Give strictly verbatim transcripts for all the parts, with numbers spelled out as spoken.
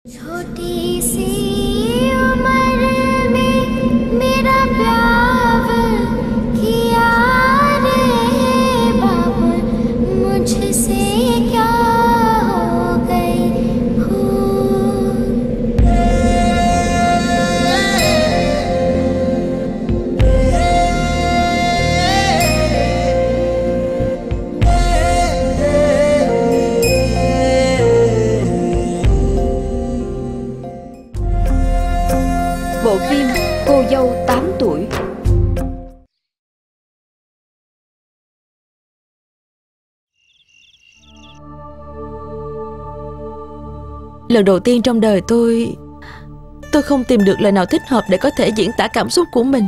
छोटी सी उम्र में मेरा प्यार किया रे बाबा, मुझसे क्या हो गई भूल। Bộ phim Cô dâu tám tuổi. Lần đầu tiên trong đời tôi Tôi không tìm được lời nào thích hợp để có thể diễn tả cảm xúc của mình.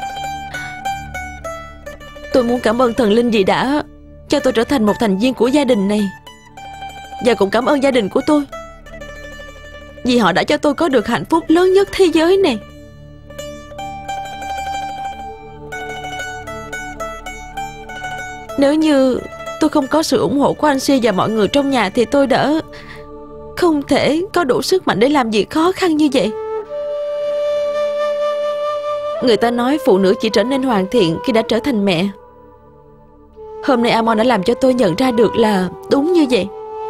Tôi muốn cảm ơn thần linh vì đã cho tôi trở thành một thành viên của gia đình này. Và cũng cảm ơn gia đình của tôi vì họ đã cho tôi có được hạnh phúc lớn nhất thế giới này. Nếu như tôi không có sự ủng hộ của anh Si và mọi người trong nhà thì tôi đã không thể có đủ sức mạnh để làm việc khó khăn như vậy. Người ta nói phụ nữ chỉ trở nên hoàn thiện khi đã trở thành mẹ. Hôm nay Amon đã làm cho tôi nhận ra được là đúng như vậy.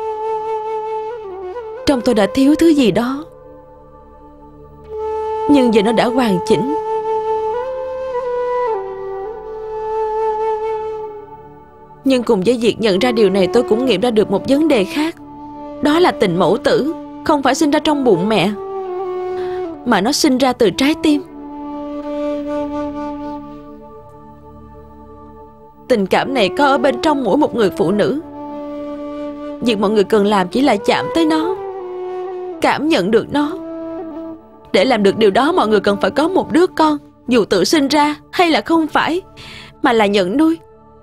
Trong tôi đã thiếu thứ gì đó, nhưng giờ nó đã hoàn chỉnh. Nhưng cùng với việc nhận ra điều này, tôi cũng nghiệm ra được một vấn đề khác. Đó là tình mẫu tử không phải sinh ra trong bụng mẹ, mà nó sinh ra từ trái tim. Tình cảm này có ở bên trong mỗi một người phụ nữ. Việc mọi người cần làm chỉ là chạm tới nó, cảm nhận được nó. Để làm được điều đó, mọi người cần phải có một đứa con, dù tự sinh ra hay là không phải, mà là nhận nuôi.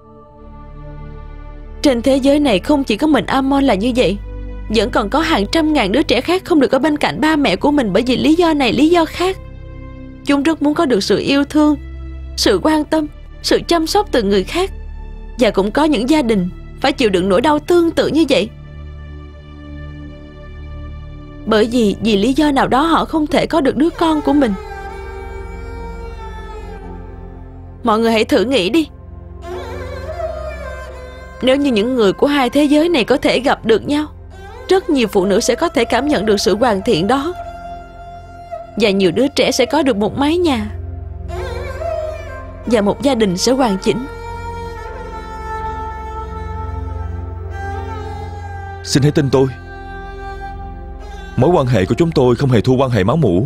Trên thế giới này không chỉ có mình Amon là như vậy. Vẫn còn có hàng trăm ngàn đứa trẻ khác không được ở bên cạnh ba mẹ của mình bởi vì lý do này lý do khác. Chúng rất muốn có được sự yêu thương, sự quan tâm, sự chăm sóc từ người khác. Và cũng có những gia đình phải chịu đựng nỗi đau tương tự như vậy. Bởi vì vì lý do nào đó họ không thể có được đứa con của mình. Mọi người hãy thử nghĩ đi. Nếu như những người của hai thế giới này có thể gặp được nhau, rất nhiều phụ nữ sẽ có thể cảm nhận được sự hoàn thiện đó. Và nhiều đứa trẻ sẽ có được một mái nhà, và một gia đình sẽ hoàn chỉnh. Xin hãy tin tôi. Mối quan hệ của chúng tôi không hề thua quan hệ máu mủ.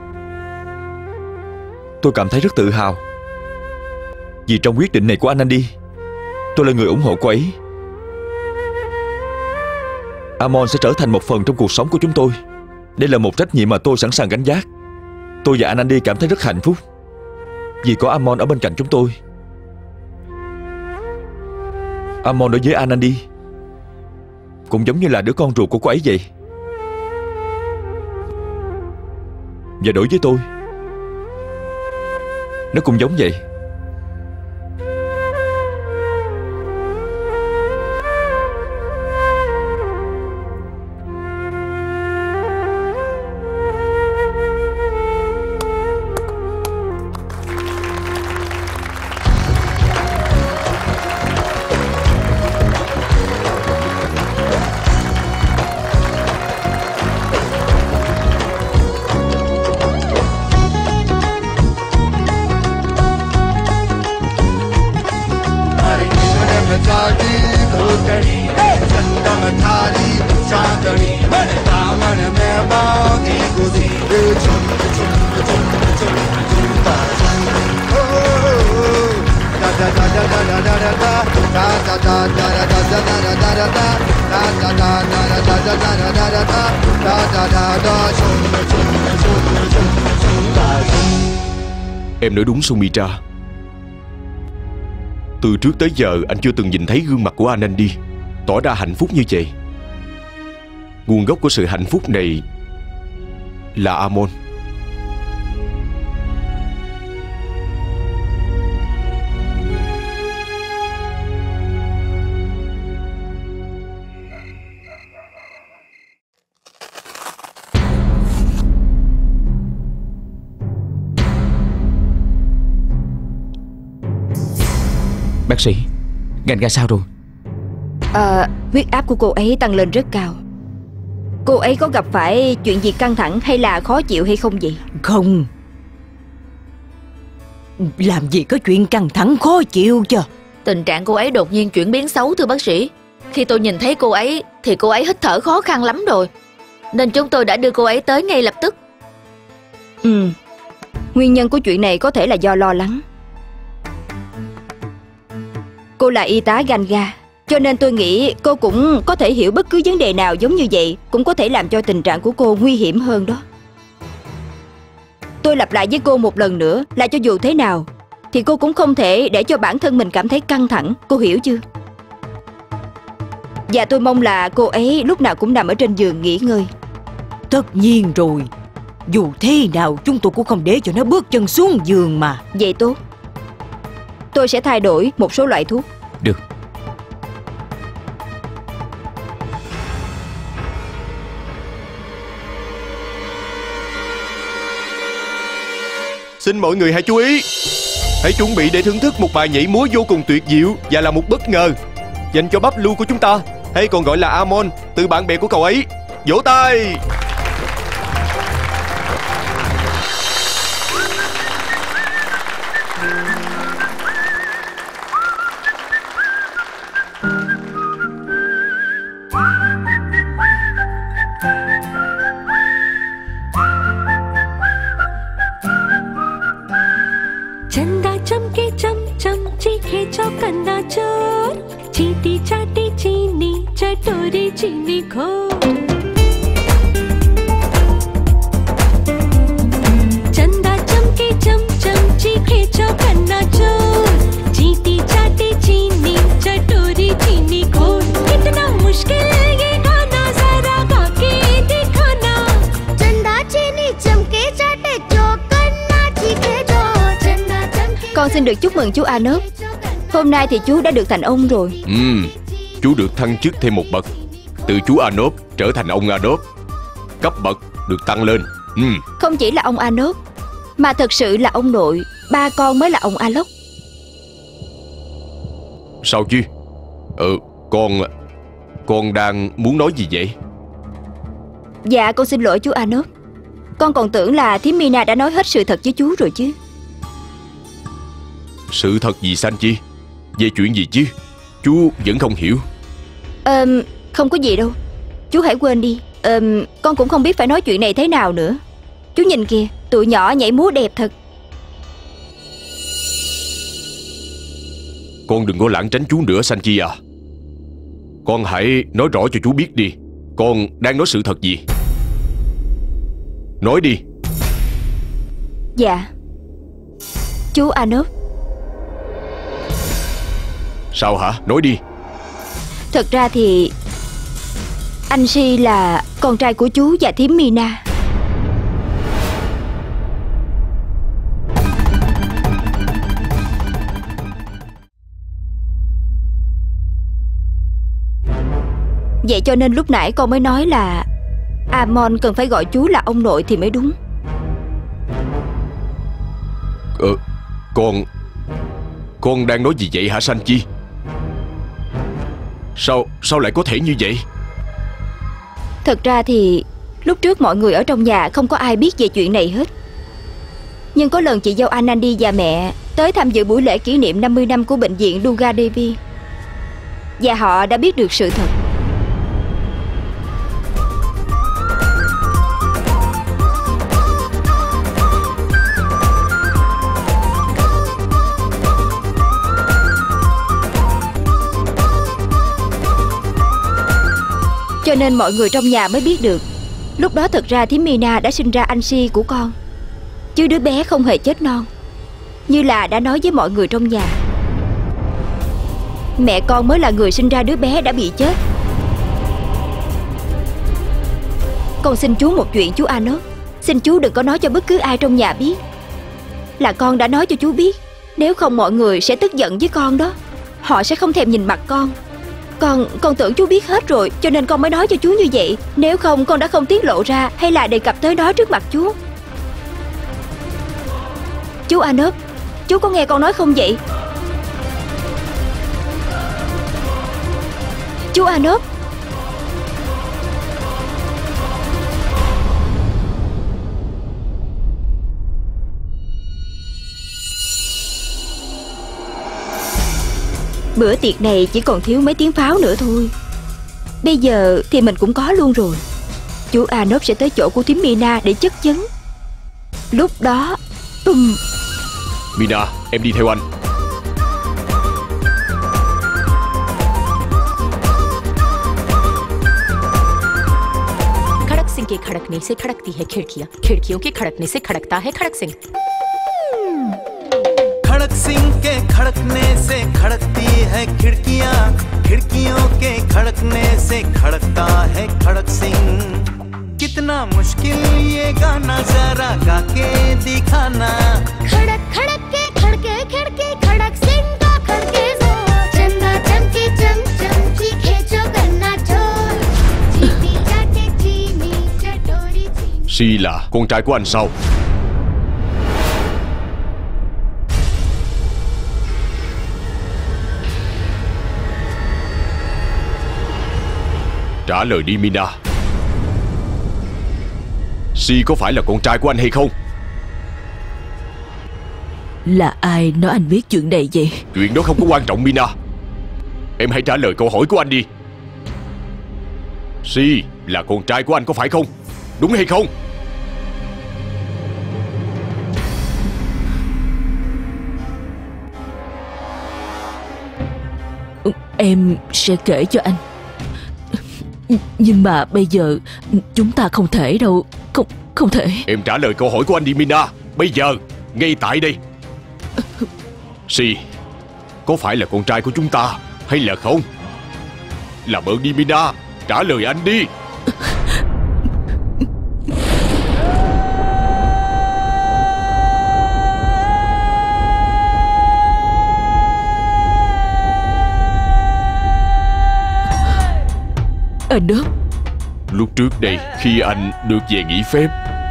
Tôi cảm thấy rất tự hào vì trong quyết định này của anh Andy, tôi là người ủng hộ cô ấy. Amon sẽ trở thành một phần trong cuộc sống của chúng tôi. Đây là một trách nhiệm mà tôi sẵn sàng gánh vác. Tôi và anh Andy cảm thấy rất hạnh phúc vì có Amon ở bên cạnh chúng tôi. Amon đối với anh Andy cũng giống như là đứa con ruột của cô ấy vậy. Và đối với tôi, nó cũng giống vậy. Em nói đúng Sumitra. Từ trước tới giờ anh chưa từng nhìn thấy gương mặt của anh Andy tỏ ra hạnh phúc như vậy. Nguồn gốc của sự hạnh phúc này là Amon. Bác sĩ, Ganga sao rồi? à, Huyết áp của cô ấy tăng lên rất cao. Cô ấy có gặp phải chuyện gì căng thẳng hay là khó chịu hay không vậy? Không. Làm gì có chuyện căng thẳng khó chịu chứ. Tình trạng cô ấy đột nhiên chuyển biến xấu thưa bác sĩ. Khi tôi nhìn thấy cô ấy thì cô ấy hít thở khó khăn lắm rồi, nên chúng tôi đã đưa cô ấy tới ngay lập tức. Ừ, nguyên nhân của chuyện này có thể là do lo lắng. Cô là y tá Ganga, cho nên tôi nghĩ cô cũng có thể hiểu bất cứ vấn đề nào giống như vậy cũng có thể làm cho tình trạng của cô nguy hiểm hơn đó. Tôi lặp lại với cô một lần nữa là cho dù thế nào thì cô cũng không thể để cho bản thân mình cảm thấy căng thẳng, cô hiểu chưa? Và tôi mong là cô ấy lúc nào cũng nằm ở trên giường nghỉ ngơi. Tất nhiên rồi. Dù thế nào chúng tôi cũng không để cho nó bước chân xuống giường mà. Vậy tốt. Tôi sẽ thay đổi một số loại thuốc. Được. Xin mọi người hãy chú ý. Hãy chuẩn bị để thưởng thức một bài nhảy múa vô cùng tuyệt diệu và là một bất ngờ dành cho bắp lưu của chúng ta, hay còn gọi là Amon, từ bạn bè của cậu ấy. Vỗ tay. चंदा चमके चम चम चीखे चौकन्ना चोर चीटी चाटी चीनी चटोरी चीनी खो चंदा चमके चम चम चीखे चौकन्ना चोर चीटी चाटी चीनी चटोरी चीनी खो। कितना मुश्किल ये गाना जरा गा के दिखाना। चंदा चीनी चमके चाटे चौकन्ना चीखे चोर। Con xin được chúc mừng chú Anop. Hôm nay thì chú đã được thành ông rồi. Ừ, chú được thăng chức thêm một bậc, từ chú Anop trở thành ông Anop. Cấp bậc được tăng lên. Ừ. Không chỉ là ông Anop, mà thật sự là ông nội. Ba con mới là ông Alok. Sao chứ? Ừ, con Con đang muốn nói gì vậy? Dạ con xin lỗi chú Anop. Con còn tưởng là thím Mina đã nói hết sự thật với chú rồi chứ. Sự thật gì Sanchi? Về chuyện gì chứ? Chú vẫn không hiểu. Ờm, không có gì đâu. Chú hãy quên đi. Ờm, con cũng không biết phải nói chuyện này thế nào nữa. Chú nhìn kìa, tụi nhỏ nhảy múa đẹp thật. Con đừng có lảng tránh chú nữa Sanchi à. Con hãy nói rõ cho chú biết đi. Con đang nói sự thật gì? Nói đi. Dạ, chú Anop. Sao hả? Nói đi. Thật ra thì anh Si là con trai của chú và thím Mina. Vậy cho nên lúc nãy con mới nói là Amon cần phải gọi chú là ông nội thì mới đúng. Ờ, con Con đang nói gì vậy hả Sanchi? Sao Sao lại có thể như vậy? Thật ra thì lúc trước mọi người ở trong nhà không có ai biết về chuyện này hết. Nhưng có lần chị dâu Anandi và mẹ tới tham dự buổi lễ kỷ niệm năm mươi năm của bệnh viện Durga Devi, và họ đã biết được sự thật. Cho nên mọi người trong nhà mới biết được. Lúc đó thật ra thím Mina đã sinh ra anh Si của con, chứ đứa bé không hề chết non, như là đã nói với mọi người trong nhà. Mẹ con mới là người sinh ra đứa bé đã bị chết. Con xin chú một chuyện chú Anop. Xin chú đừng có nói cho bất cứ ai trong nhà biết là con đã nói cho chú biết. Nếu không mọi người sẽ tức giận với con đó. Họ sẽ không thèm nhìn mặt con. Con, con tưởng chú biết hết rồi, cho nên con mới nói cho chú như vậy. Nếu không con đã không tiết lộ ra hay là đề cập tới nó trước mặt chú. Chú Anop, chú có nghe con nói không vậy? Chú Anop. Bữa tiệc này chỉ còn thiếu mấy tiếng pháo nữa thôi. Bây giờ thì mình cũng có luôn rồi. Chú Anop sẽ tới chỗ của thím Mina để chất vấn. Lúc đó um... Mina, em đi theo anh. खड़क सिंह के खड़कने से खड़कती है खिड़कियां, खिड़कियों के खड़कने से खड़कता है खड़क सिंह। खड़क सिंह के खड़कने से खड़कती है खिड़कियां, खिड़कियों के खड़कने से खड़कता है खड़क सिंह। कितना मुश्किल ये गाना जरा गा के दिखाना। खड़क खड़क के खड़के खिड़के खड़क सिंह का खड़के जोर। चंदा चमके चम चम चीखे जो गन्ना चोर। चीनी चाटे चीनी चटोरी चीनी। Sheila, con trai của anh sao? Trả lời đi Mina. Si có phải là con trai của anh hay không? Là ai nói anh biết chuyện này vậy? Chuyện đó không có quan trọng Mina. Em hãy trả lời câu hỏi của anh đi. Si là con trai của anh có phải không? Đúng hay không? Em sẽ kể cho anh. Nhưng mà bây giờ chúng ta không thể đâu. Không, không thể. Em trả lời câu hỏi của anh đi Mina. Bây giờ, ngay tại đây. Si, có phải là con trai của chúng ta hay là không? Làm ơn đi Mina, trả lời anh đi. Anh đó. Lúc trước đây khi anh được về nghỉ phép,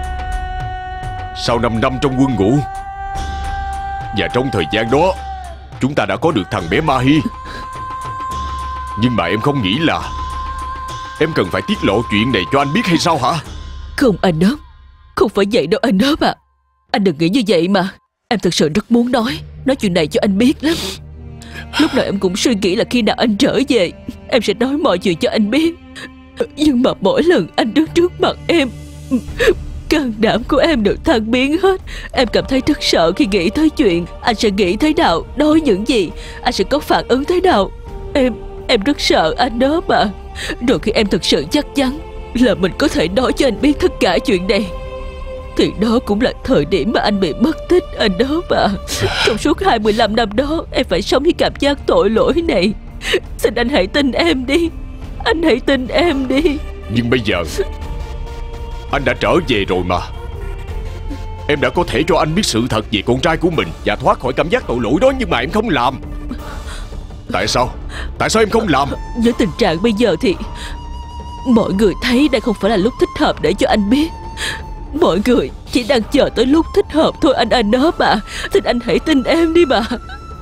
sau năm năm trong quân ngũ, và trong thời gian đó chúng ta đã có được thằng bé Mahi. Nhưng mà em không nghĩ là em cần phải tiết lộ chuyện này cho anh biết hay sao hả? Không anh đó. Không phải vậy đâu anh đó mà. Anh đừng nghĩ như vậy mà. Em thực sự rất muốn nói Nói chuyện này cho anh biết lắm. Lúc nào em cũng suy nghĩ là khi nào anh trở về em sẽ nói mọi chuyện cho anh biết. Nhưng mà mỗi lần anh đứng trước mặt em, can đảm của em đều tan biến hết. Em cảm thấy rất sợ khi nghĩ tới chuyện anh sẽ nghĩ thế nào, nói những gì, anh sẽ có phản ứng thế nào. Em, em rất sợ anh đó mà. Rồi khi em thực sự chắc chắn là mình có thể nói cho anh biết tất cả chuyện này, thì đó cũng là thời điểm mà anh bị mất tích anh đó mà. Trong suốt hai mươi lăm năm đó em phải sống với cảm giác tội lỗi này. Xin anh hãy tin em đi. Anh hãy tin em đi. Nhưng bây giờ anh đã trở về rồi mà. Em đã có thể cho anh biết sự thật về con trai của mình và thoát khỏi cảm giác tội lỗi đó, nhưng mà em không làm. Tại sao? Tại sao em không làm? Với tình trạng bây giờ thì mọi người thấy đây không phải là lúc thích hợp để cho anh biết. Mọi người chỉ đang chờ tới lúc thích hợp thôi anh anh đó mà. Xin anh hãy tin em đi mà.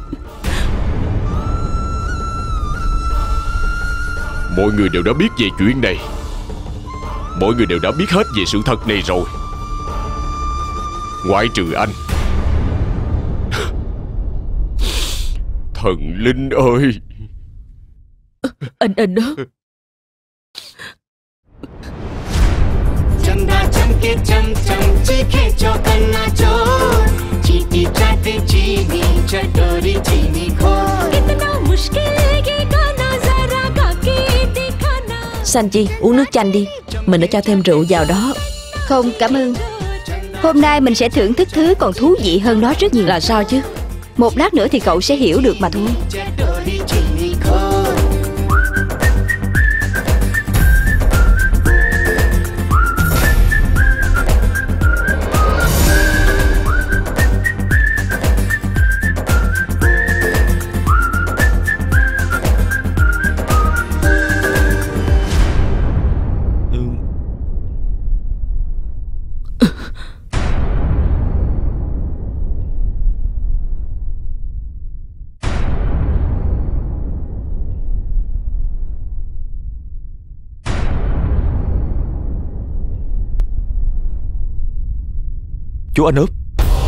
Mọi người đều đã biết về chuyện này. Mọi người đều đã biết hết về sự thật này rồi, ngoại trừ anh. Thần linh ơi. Anh anh đó. चंदा चमके चम चम चीखे चौकन्ना चोर। चीटी चाटे चीनी चटोरी चीनी खोर। कितना मुश्किल ये गाना जरा गा के दिखाना। Sanji, uống nước chanh đi. Mình đã cho thêm rượu vào đó. Không, cảm ơn. Hôm nay mình sẽ thưởng thức thứ còn thú vị hơn đó rất nhiều. Là sao chứ? Một lát nữa thì cậu sẽ hiểu được mà thôi. चटोरी चीनी खोर। Chú Anh úp.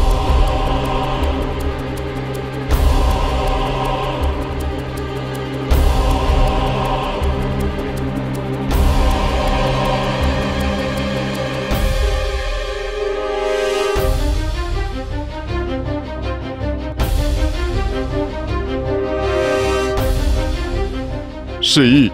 Sì.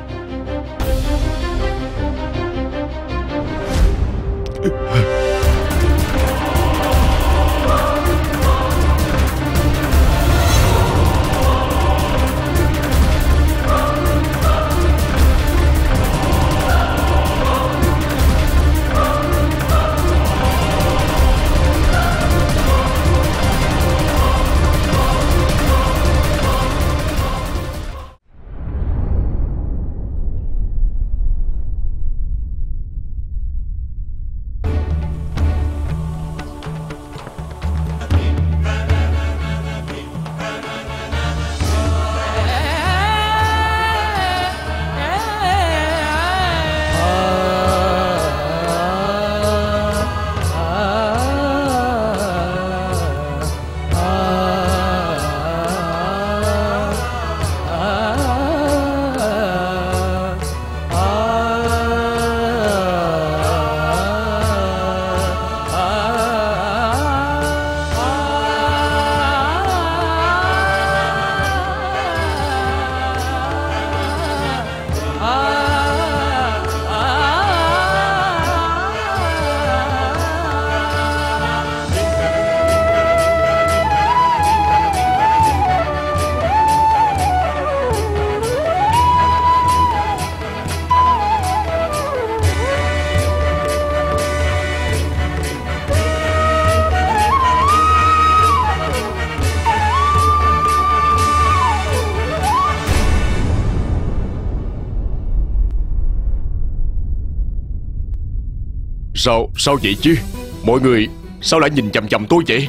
Sao, sao vậy chứ? Mọi người sao lại nhìn chằm chằm tôi vậy?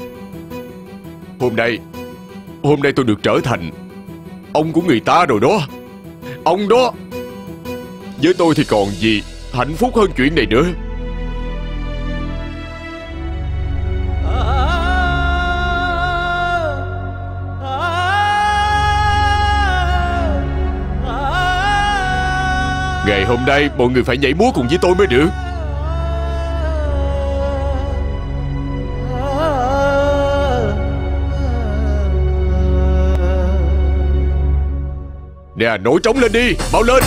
Hôm nay Hôm nay tôi được trở thành ông của người ta rồi đó. Ông đó. Với tôi thì còn gì hạnh phúc hơn chuyện này nữa. Ngày hôm nay mọi người phải nhảy múa cùng với tôi mới được. Nè, nổi trống lên đi, mau lên.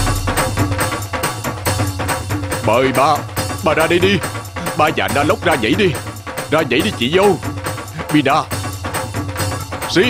Mời ba, ba ra đây đi. Ba và Na Lốc ra nhảy đi. Ra nhảy đi chị dâu. Mina, Si.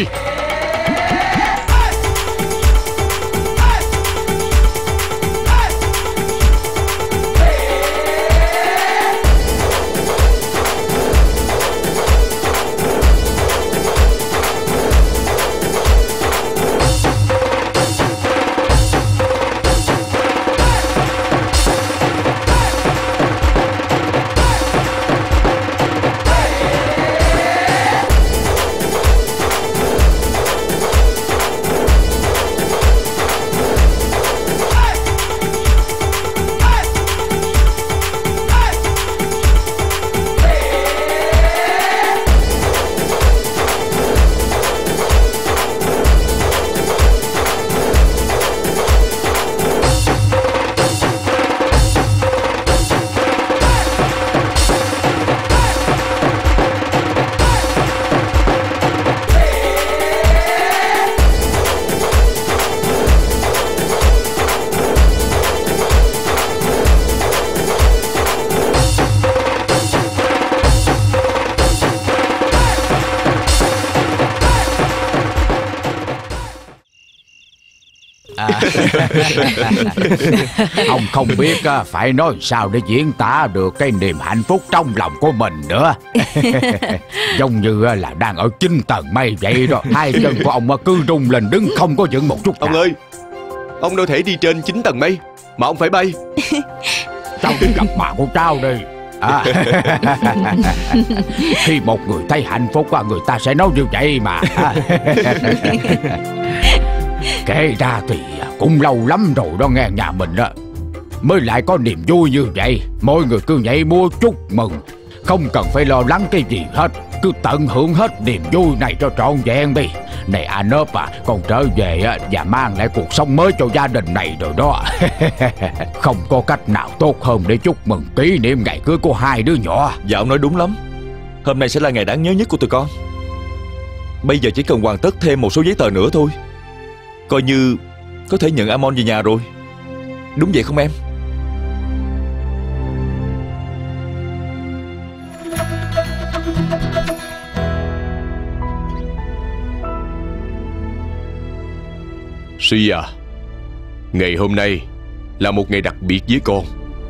Ông không biết phải nói sao để diễn tả được cái niềm hạnh phúc trong lòng của mình nữa. Giống như là đang ở chín tầng mây vậy đó. Hai chân của ông cứ rung lên đứng không có vững một chút nào. Ông ơi, ông đâu thể đi trên chín tầng mây mà ông phải bay. Tao đi gặp bà của tao đi. À. Khi một người thấy hạnh phúc, người ta sẽ nói như vậy mà. Kể ra thì cũng lâu lắm rồi đó nghe, nhà mình đó mới lại có niềm vui như vậy. Mọi người cứ nhảy múa chúc mừng, Không cần phải lo lắng cái gì hết. Cứ tận hưởng hết niềm vui này cho trọn vẹn đi. Này anh ấp à, con trở về á, và mang lại cuộc sống mới cho gia đình này rồi đó. Không có cách nào tốt hơn để chúc mừng kỷ niệm ngày cưới của hai đứa nhỏ. Dạ ông nói đúng lắm. Hôm nay sẽ là ngày đáng nhớ nhất của tụi con. Bây giờ chỉ cần hoàn tất thêm một số giấy tờ nữa thôi, coi như có thể nhận Amon về nhà rồi. Đúng vậy không em? Suy à, ngày hôm nay là một ngày đặc biệt với con.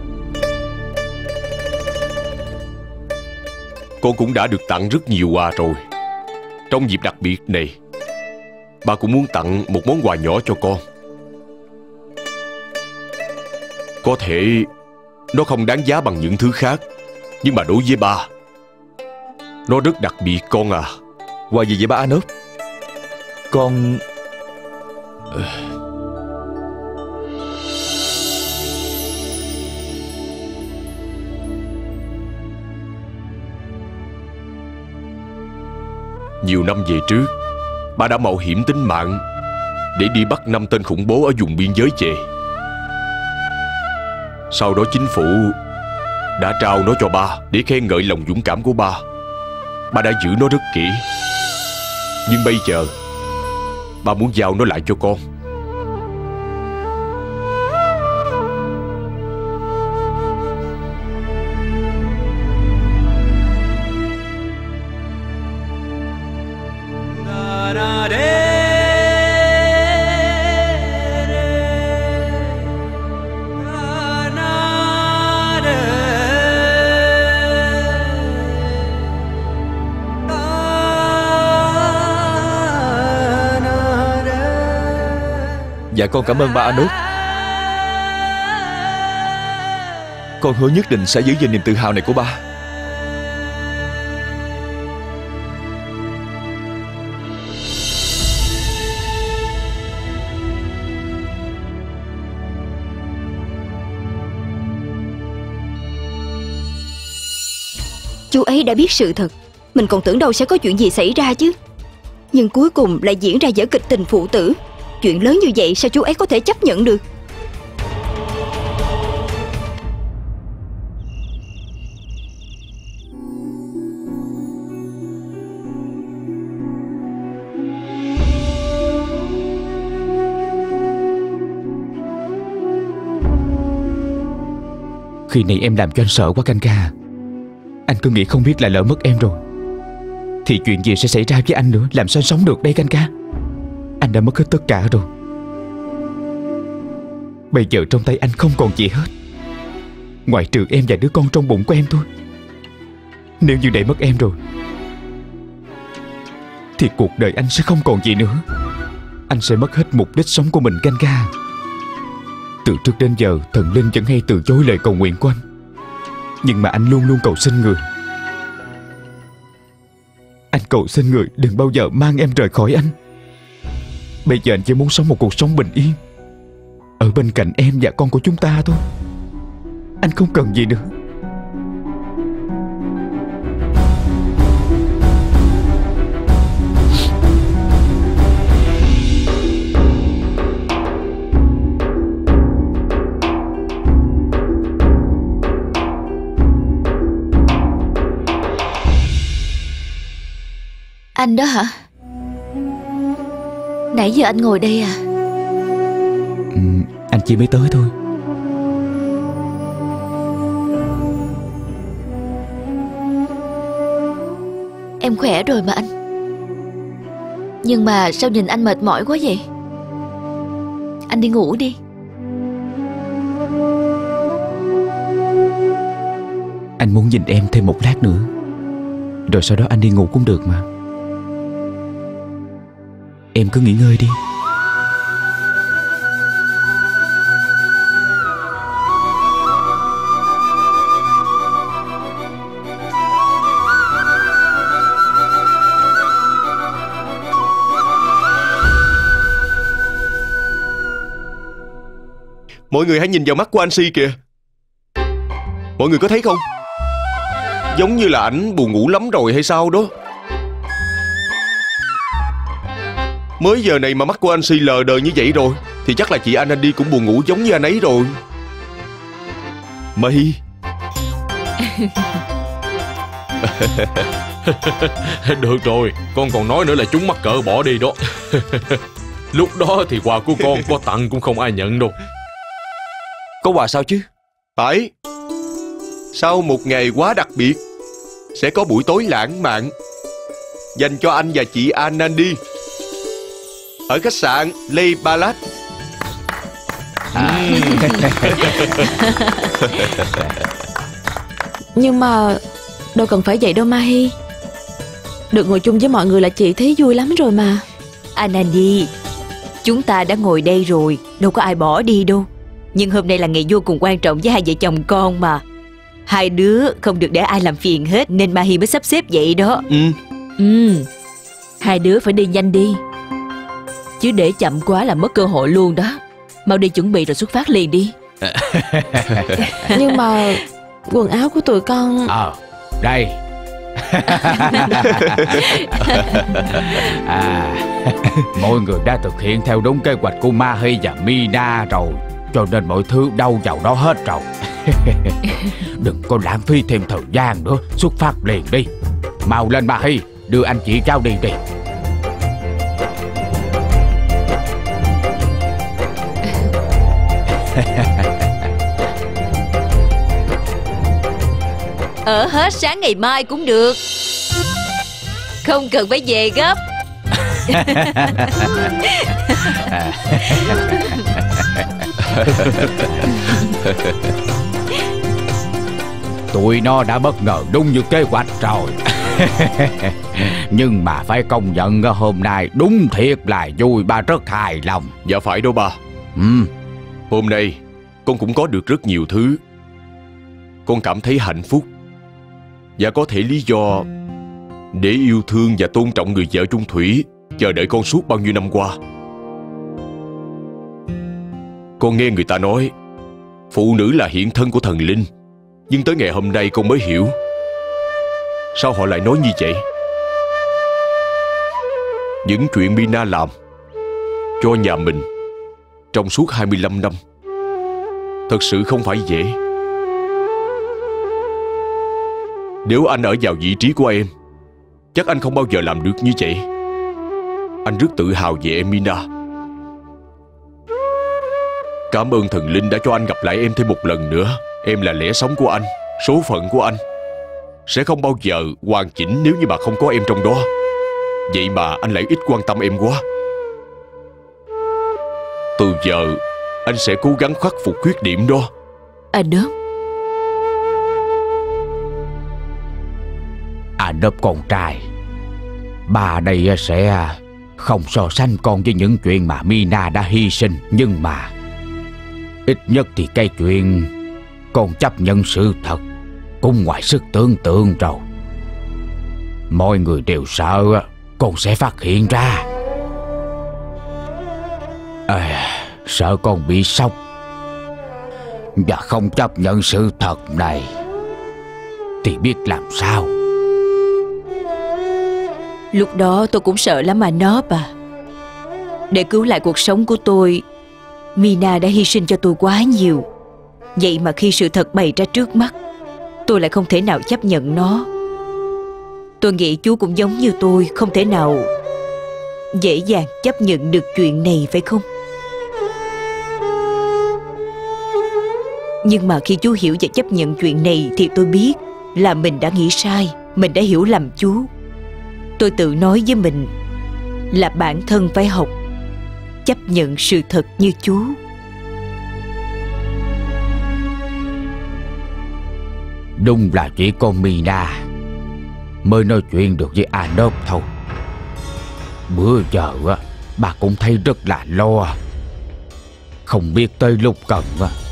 Con cũng đã được tặng rất nhiều quà rồi. Trong dịp đặc biệt này, ba cũng muốn tặng một món quà nhỏ cho con. Có thể nó không đáng giá bằng những thứ khác, nhưng mà đối với ba, nó rất đặc biệt con à. Quà gì vậy ba Anh út? Con... Nhiều năm về trước, ba đã mạo hiểm tính mạng để đi bắt năm tên khủng bố ở vùng biên giới về. Sau đó chính phủ đã trao nó cho ba để khen ngợi lòng dũng cảm của ba. Ba đã giữ nó rất kỹ. Nhưng bây giờ ba muốn giao nó lại cho con. Dạ con cảm ơn ba Anh út. Con hứa nhất định sẽ giữ gìn niềm tự hào này của ba. Chú ấy đã biết sự thật. Mình còn tưởng đâu sẽ có chuyện gì xảy ra chứ. Nhưng cuối cùng lại diễn ra vở kịch tình phụ tử. Chuyện lớn như vậy sao chú ấy có thể chấp nhận được? Khi này em làm cho anh sợ quá Canh ca. Anh cứ nghĩ không biết là lỡ mất em rồi thì chuyện gì sẽ xảy ra với anh nữa. Làm sao anh sống được đây Canh ca? Anh đã mất hết tất cả rồi. Bây giờ trong tay anh không còn gì hết, ngoại trừ em và đứa con trong bụng của em thôi. Nếu như để mất em rồi thì cuộc đời anh sẽ không còn gì nữa. Anh sẽ mất hết mục đích sống của mình Canh ca. Từ trước đến giờ thần linh vẫn hay từ chối lời cầu nguyện của anh, nhưng mà anh luôn luôn cầu xin người. Anh cầu xin người đừng bao giờ mang em rời khỏi anh. Bây giờ anh chỉ muốn sống một cuộc sống bình yên ở bên cạnh em và con của chúng ta thôi. Anh không cần gì nữa. Anh đó hả? Nãy giờ anh ngồi đây à? ừ, Anh chỉ mới tới thôi. Em khỏe rồi mà anh. Nhưng mà sao nhìn anh mệt mỏi quá vậy? Anh đi ngủ đi. Anh muốn nhìn em thêm một lát nữa, rồi sau đó anh đi ngủ cũng được mà. Em cứ nghỉ ngơi đi. Mọi người hãy nhìn vào mắt của anh Si kìa. Mọi người có thấy không? Giống như là ảnh buồn ngủ lắm rồi hay sao đó. Mới giờ này mà mắt của anh si lờ đờ như vậy rồi thì chắc là chị Anh Andy cũng buồn ngủ giống như anh ấy rồi. My. Được rồi, con còn nói nữa là chúng mắc cỡ bỏ đi đó. Lúc đó thì quà của con có tặng cũng không ai nhận đâu. Có quà sao chứ? Phải. Sau một ngày quá đặc biệt sẽ có buổi tối lãng mạn dành cho anh và chị Anh Andy ở khách sạn Le Palace. À. Nhưng mà đâu cần phải vậy đâu Mahi. Được ngồi chung với mọi người là chị thấy vui lắm rồi mà. Anh Andy, chúng ta đã ngồi đây rồi, đâu có ai bỏ đi đâu. Nhưng hôm nay là ngày vô cùng quan trọng với hai vợ chồng con mà. Hai đứa không được để ai làm phiền hết nên Mahi mới sắp xếp vậy đó. Ừ. Ừ. Hai đứa phải đi nhanh đi, chứ để chậm quá là mất cơ hội luôn đó. Mau đi chuẩn bị rồi xuất phát liền đi. Nhưng mà quần áo của tụi con... Ờ, đây. À, mọi người đã thực hiện theo đúng kế hoạch của Mahi và Mina rồi, cho nên mọi thứ đâu vào đó hết rồi. Đừng có lãng phí thêm thời gian nữa, xuất phát liền đi. Mau lên Mahi, đưa anh chị cháu đi đi. Ở hết sáng ngày mai cũng được, không cần phải về gấp. Tụi nó đã bất ngờ đúng như kế hoạch rồi. Nhưng mà phải công nhận hôm nay đúng thiệt là vui, ba rất hài lòng. Dạ phải đâu ba. Ừ. Hôm nay con cũng có được rất nhiều thứ. Con cảm thấy hạnh phúc và có thể lý do để yêu thương và tôn trọng người vợ trung thủy chờ đợi con suốt bao nhiêu năm qua. Con nghe người ta nói phụ nữ là hiện thân của thần linh, nhưng tới ngày hôm nay con mới hiểu sao họ lại nói như vậy. Những chuyện Mina làm cho nhà mình trong suốt hai mươi lăm năm thật sự không phải dễ. Nếu anh ở vào vị trí của em, chắc anh không bao giờ làm được như vậy. Anh rất tự hào về em Mina. Cảm ơn thần linh đã cho anh gặp lại em thêm một lần nữa. Em là lẽ sống của anh, số phận của anh sẽ không bao giờ hoàn chỉnh nếu như mà không có em trong đó. Vậy mà anh lại ít quan tâm em quá. Từ giờ anh sẽ cố gắng khắc phục khuyết điểm đó. Anh đó. Anh đớp con trai, bà đây sẽ không so sánh con với những chuyện mà Mina đã hy sinh. Nhưng mà ít nhất thì cái chuyện con chấp nhận sự thật cũng ngoài sức tưởng tượng rồi. Mọi người đều sợ con sẽ phát hiện ra. À, sợ con bị sốc và không chấp nhận sự thật này thì biết làm sao. Lúc đó tôi cũng sợ lắm mà nó bà. Để cứu lại cuộc sống của tôi, Mina đã hy sinh cho tôi quá nhiều. Vậy mà khi sự thật bày ra trước mắt, tôi lại không thể nào chấp nhận nó. Tôi nghĩ chú cũng giống như tôi, không thể nào dễ dàng chấp nhận được chuyện này, phải không? Nhưng mà khi chú hiểu và chấp nhận chuyện này thì tôi biết là mình đã nghĩ sai, mình đã hiểu lầm chú. Tôi tự nói với mình là bản thân phải học chấp nhận sự thật như chú. Đúng là chỉ con Mina mới nói chuyện được với Anop thôi. Bữa giờ bà cũng thấy rất là lo. Không biết tới lúc cần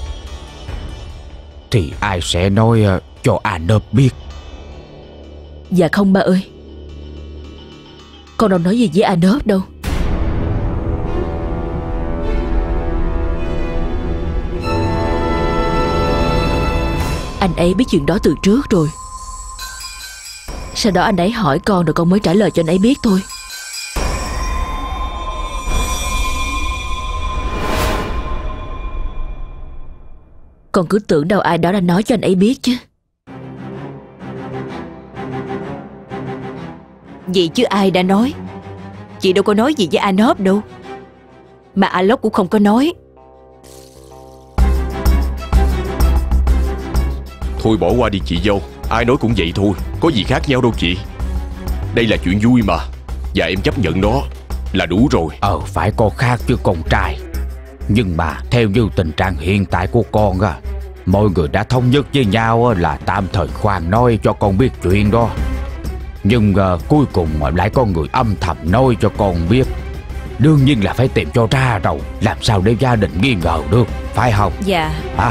thì ai sẽ nói cho Anop biết. Dạ không ba ơi, con đâu nói gì với Anop đâu. Anh ấy biết chuyện đó từ trước rồi. Sau đó anh ấy hỏi con rồi con mới trả lời cho anh ấy biết thôi. Con cứ tưởng đâu ai đó đã nói cho anh ấy biết chứ. Vậy chứ ai đã nói? Chị đâu có nói gì với Anop đâu. Mà Alok cũng không có nói. Thôi bỏ qua đi chị dâu. Ai nói cũng vậy thôi, có gì khác nhau đâu chị. Đây là chuyện vui mà, và em chấp nhận nó là đủ rồi. Ờ phải có khác chứ con trai. Nhưng mà theo như tình trạng hiện tại của con á, mọi người đã thống nhất với nhau là tạm thời khoan nói cho con biết chuyện đó. Nhưng uh, cuối cùng lại có người âm thầm nói cho con biết. Đương nhiên là phải tìm cho ra rồi. Làm sao để gia đình nghi ngờ được, phải không? Dạ. À.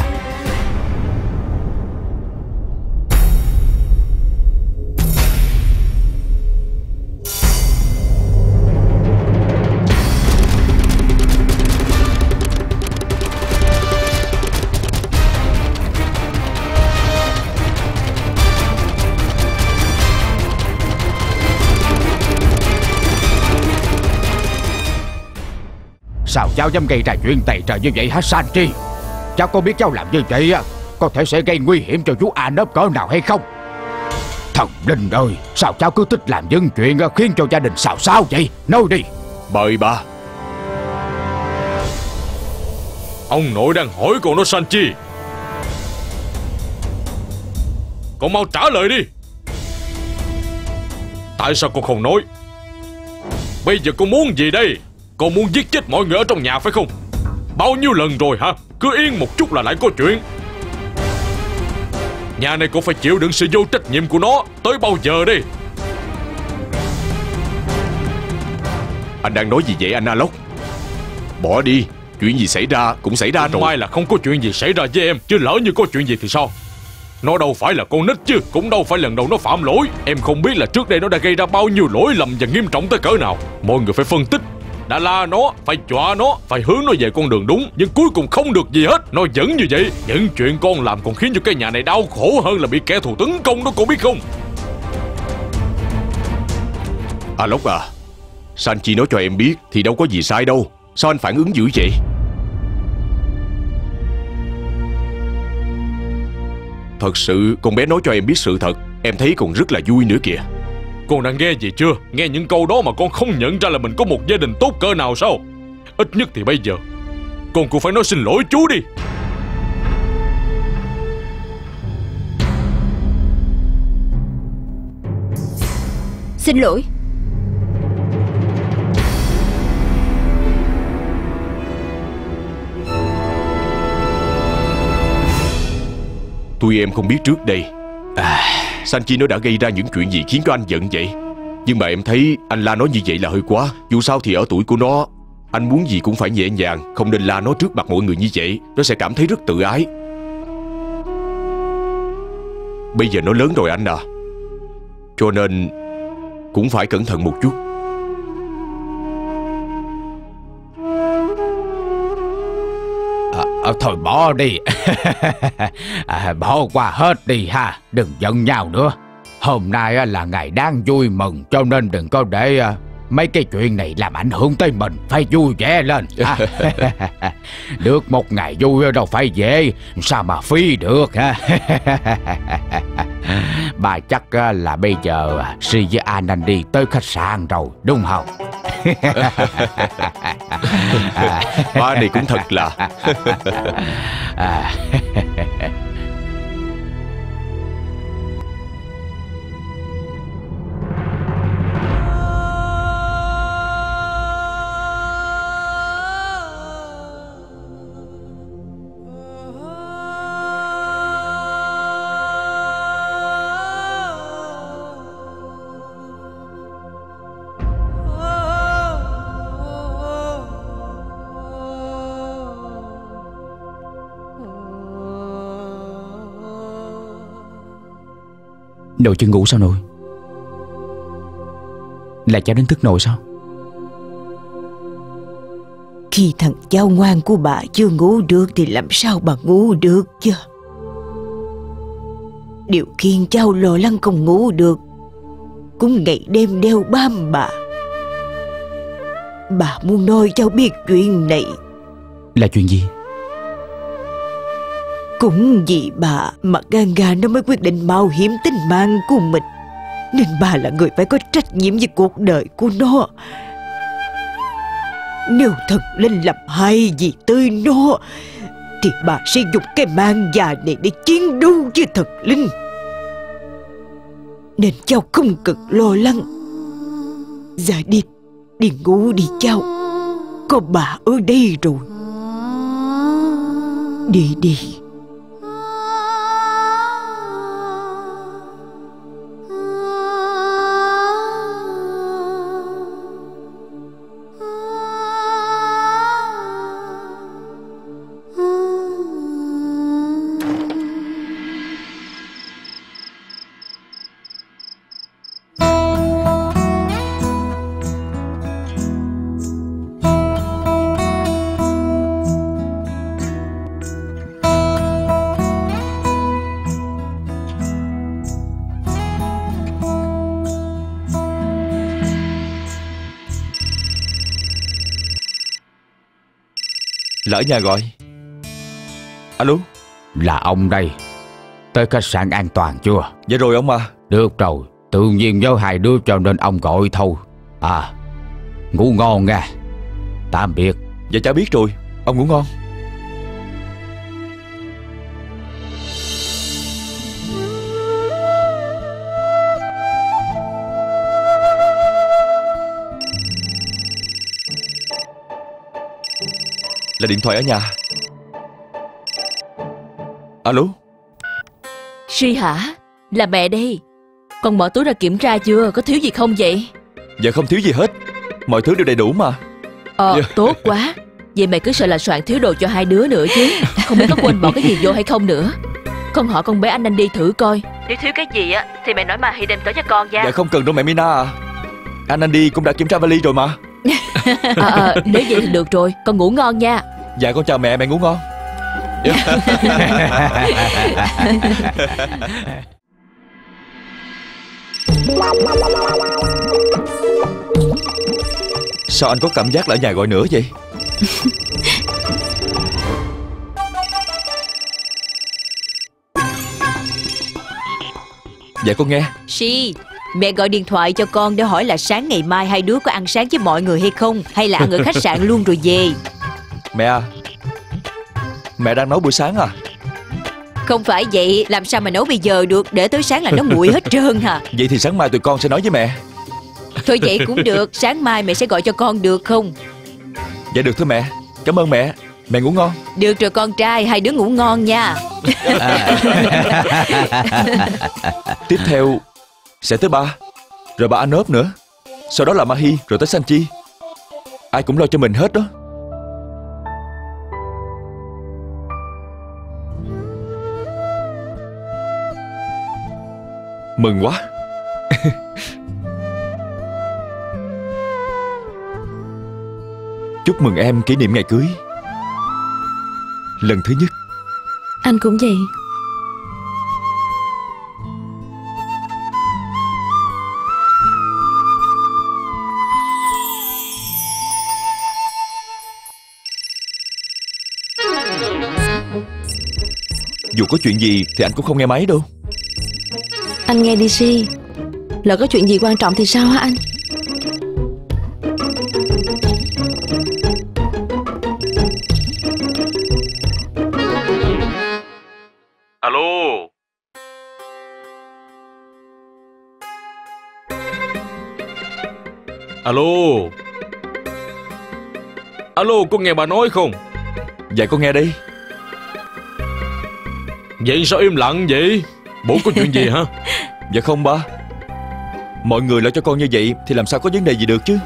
Sao cháu dám gây ra chuyện tày trời như vậy hả Sanchi? Cháu có biết cháu làm như vậy á có thể sẽ gây nguy hiểm cho chú Anop cỡ nào hay không? Thần linh ơi, sao cháu cứ thích làm những chuyện khiến cho gia đình xào xao vậy? Nói đi. Mời bà. Ông nội đang hỏi con đó Sanchi. Con mau trả lời đi. Tại sao con không nói? Bây giờ con muốn gì đây? Con muốn giết chết mọi người ở trong nhà phải không? Bao nhiêu lần rồi hả? Cứ yên một chút là lại có chuyện. Nhà này cũng phải chịu đựng sự vô trách nhiệm của nó tới bao giờ đi? Anh đang nói gì vậy anh Alok? Bỏ đi. Chuyện gì xảy ra cũng xảy ra Cũng rồi. may là không có chuyện gì xảy ra với em. Chứ lỡ như có chuyện gì thì sao? Nó đâu phải là con nít chứ. Cũng đâu phải lần đầu nó phạm lỗi. Em không biết là trước đây nó đã gây ra bao nhiêu lỗi lầm và nghiêm trọng tới cỡ nào. Mọi người phải phân tích. Đã la nó, phải dọa nó, phải hướng nó về con đường đúng. Nhưng cuối cùng không được gì hết. Nó vẫn như vậy. Những chuyện con làm còn khiến cho cái nhà này đau khổ hơn là bị kẻ thù tấn công đó, con biết không? Alok à, Sanchi nói cho em biết thì đâu có gì sai đâu. Sao anh phản ứng dữ vậy? Thật sự con bé nói cho em biết sự thật, em thấy còn rất là vui nữa kìa. Con đã nghe gì chưa? Nghe những câu đó mà con không nhận ra là mình có một gia đình tốt cỡ nào sao? Ít nhất thì bây giờ con cũng phải nói xin lỗi chú đi. Xin lỗi. Tuy em không biết trước đây à, Sanchi nó đã gây ra những chuyện gì khiến cho anh giận vậy. Nhưng mà em thấy anh la nó như vậy là hơi quá. Dù sao thì ở tuổi của nó, anh muốn gì cũng phải nhẹ nhàng, không nên la nó trước mặt mọi người như vậy. Nó sẽ cảm thấy rất tự ái. Bây giờ nó lớn rồi anh à, cho nên cũng phải cẩn thận một chút. à, à, Thôi bỏ đi. à, Bỏ qua hết đi ha. Đừng giận nhau nữa. Hôm nay là ngày đáng vui mừng, cho nên đừng có để mấy cái chuyện này làm ảnh hưởng tới mình. Phải vui vẻ lên. Được một ngày vui đâu phải dễ, sao mà phí được ha. Bà chắc là bây giờ Si với Anand đi tới khách sạn rồi, đúng không? Ba này cũng thật là à. Nội chưa ngủ sao nội? Là cháu đến thức nội sao? Khi thằng cháu ngoan của bà chưa ngủ được thì làm sao bà ngủ được chứ? Điều khiến cháu lo lắng không ngủ được cũng ngày đêm đeo bám bà. Bà muốn nói cháu biết chuyện này. Là chuyện gì? Cũng vì bà mà Ganga nó mới quyết định mạo hiểm tính mạng của mình. Nên bà là người phải có trách nhiệm với cuộc đời của nó. Nếu thần linh làm hay gì tới nó thì bà sẽ dùng cái mang già này để chiến đấu với thần linh. Nên cháu không cần lo lắng. Dạ đi, đi ngủ đi cháu. Có bà ở đây rồi. Đi đi. Là ở nhà gọi. Alo. Là ông đây. Tới khách sạn an toàn chưa? Dạ rồi ông à. Được rồi, tự nhiên nhớ hai đứa cho nên ông gọi thôi. À, ngủ ngon nha. Tạm biệt. Dạ cháu biết rồi, ông ngủ ngon. Là điện thoại ở nhà. Alo. Suy hả? Là mẹ đây. Con mở túi ra kiểm tra chưa? Có thiếu gì không vậy? Dạ không thiếu gì hết. Mọi thứ đều đầy đủ mà. Ờ tốt quá. Vậy mẹ cứ sợ là soạn thiếu đồ cho hai đứa nữa chứ. Không biết có quên bỏ cái gì vô hay không nữa. Con hỏi con bé anh anh đi thử coi. Nếu thiếu cái gì á thì mẹ nói mà Hi đem tới cho con nha. Dạ không cần đâu mẹ Mina à. Anh anh đi cũng đã kiểm tra vali rồi mà. À, à, nếu vậy thì được rồi. Con ngủ ngon nha. Dạ con chào mẹ, mẹ ngủ ngon. Sao anh có cảm giác là ở nhà gọi nữa vậy? Dạ con nghe. Si, mẹ gọi điện thoại cho con để hỏi là sáng ngày mai hai đứa có ăn sáng với mọi người hay không, hay là ăn ở khách sạn luôn rồi về. Mẹ à, mẹ đang nấu buổi sáng à? Không phải vậy, làm sao mà nấu bây giờ được, để tới sáng là nó nguội hết trơn hả? Vậy thì sáng mai tụi con sẽ nói với mẹ. Thôi vậy cũng được, sáng mai mẹ sẽ gọi cho con được không? Dạ được thôi mẹ, cảm ơn mẹ. Mẹ ngủ ngon. Được rồi con trai, hai đứa ngủ ngon nha. Tiếp theo sẽ tới ba, rồi bà Anop nữa. Sau đó là Mahi, rồi tới Sanchi. Ai cũng lo cho mình hết đó. Mừng quá. Chúc mừng em kỷ niệm ngày cưới lần thứ nhất. Anh cũng vậy. Dù có chuyện gì thì anh cũng không nghe máy đâu. Anh nghe đi Si. Lỡ có chuyện gì quan trọng thì sao hả anh? Alo. Alo. Alo, có nghe bà nói không? Dạ con nghe đây. Vậy sao im lặng vậy? Bố có chuyện gì hả? Dạ không ba. Mọi người lo cho con như vậy thì làm sao có vấn đề gì được chứ.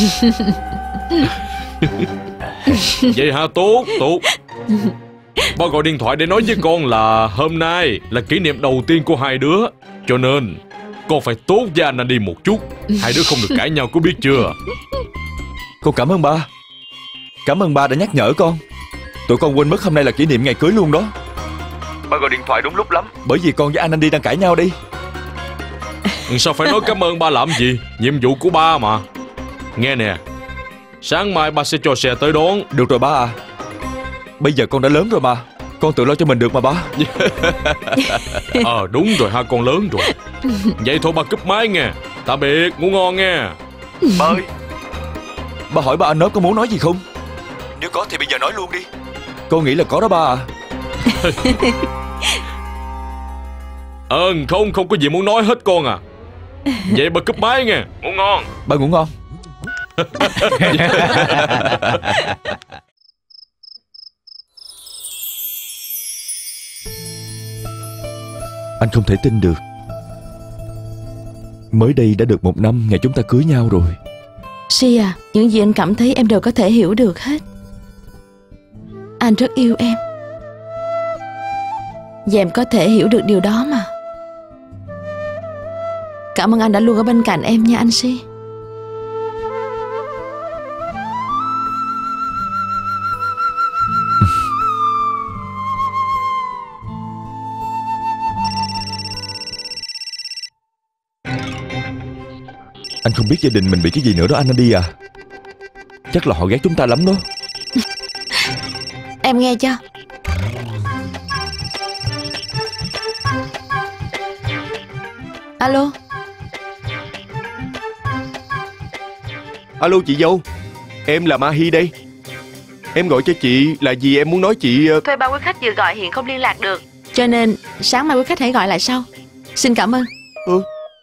Vậy hả? Tốt, tốt. Ba gọi điện thoại để nói với con là hôm nay là kỷ niệm đầu tiên của hai đứa, cho nên con phải tốt với anh anh đi một chút. Hai đứa không được cãi nhau, có biết chưa? Con cảm ơn ba. Cảm ơn ba đã nhắc nhở con. Tụi con quên mất hôm nay là kỷ niệm ngày cưới luôn đó. Ba gọi điện thoại đúng lúc lắm, bởi vì con với anh Andy đang cãi nhau đi. Sao phải nói cảm ơn ba làm gì? Nhiệm vụ của ba mà. Nghe nè, sáng mai ba sẽ cho xe tới đón. Được rồi ba à. Bây giờ con đã lớn rồi mà, con tự lo cho mình được mà ba. Ờ đúng rồi ha, con lớn rồi. Vậy thôi ba cúp máy nghe. Tạm biệt, ngủ ngon nghe. Ba ơi, ba hỏi ba anh Nốp có muốn nói gì không? Nếu có thì bây giờ nói luôn đi. Con nghĩ là có đó ba à. Ờ không, không có gì muốn nói hết con à. Vậy ba cúp máy nghe. Ngủ ngon. Ba ngủ ngon. Anh không thể tin được, mới đây đã được một năm ngày chúng ta cưới nhau rồi. Si à, những gì anh cảm thấy em đều có thể hiểu được hết. Anh rất yêu em, và em có thể hiểu được điều đó mà. Cảm ơn anh đã luôn ở bên cạnh em nha anh Si. Anh không biết gia đình mình bị cái gì nữa đó anh Andy à. Chắc là họ ghét chúng ta lắm đó. Em nghe chưa? Alo. Alo chị dâu, em là Mahi đây. Em gọi cho chị là vì em muốn nói chị... Thuê bao quý khách vừa gọi hiện không liên lạc được, cho nên sáng mai quý khách hãy gọi lại sau. Xin cảm ơn. Ừ.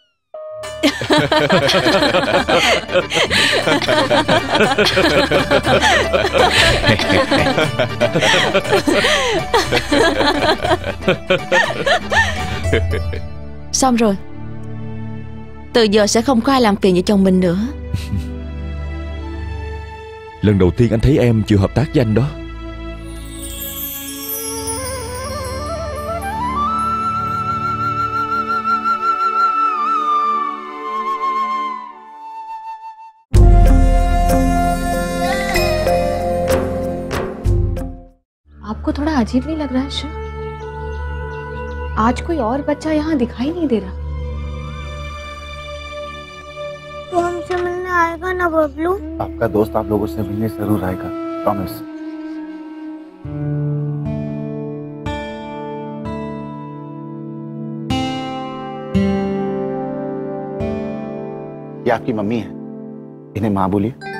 Xong rồi. Từ giờ sẽ không có ai làm phiền như chồng mình nữa. Lần đầu tiên anh thấy em chịu hợp tác với anh đó. आपको थोड़ा अजीब नहीं लग रहा है शिव? आज कोई और बच्चा यहाँ दिखाई नहीं दे रहा। तो हमसे मिलने आएगा ना बबलू? आपका दोस्त आप लोगों से मिलने जरूर आएगा, प्रॉमिस। ये आपकी मम्मी है, इन्हें माँ बोलिए।